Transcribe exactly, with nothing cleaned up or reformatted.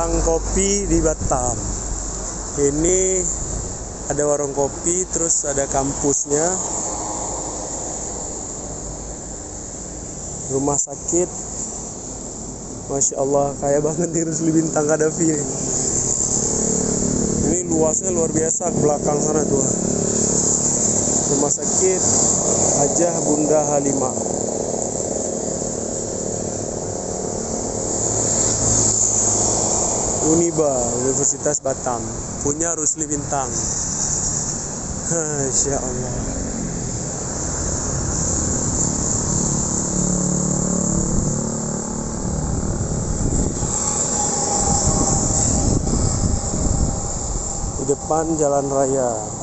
tentang kopi di Batam. Ini ada warung kopi, terus ada kampusnya, rumah sakit. Masya Allah, kaya banget nih Rusli Bintang Qaddafi. Ini luasnya luar biasa, ke belakang sana tuh. Rumah sakit Hajah Bunda Halimah. Uniba, Universitas Batam, punya Rusli Bintang. Masya Allah. Di depan jalan raya.